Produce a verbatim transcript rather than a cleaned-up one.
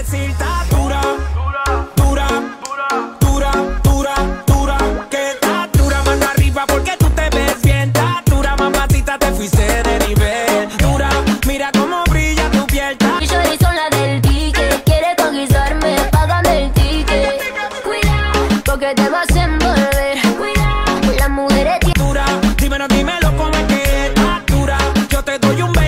decir, está dura, dura, dura, dura, dura, que está dura, mano arriba porque tú te ves bien, está dura, mamacita, te fuiste de nivel, dura, mira cómo brilla tu piel, está Y yo son la del pique, quiere conquistarme, págame el ticket. Cuidado, porque te vas a envolver. Cuidado, las mujeres dura, dímelo, dímelo cómo es que está dura, yo te doy un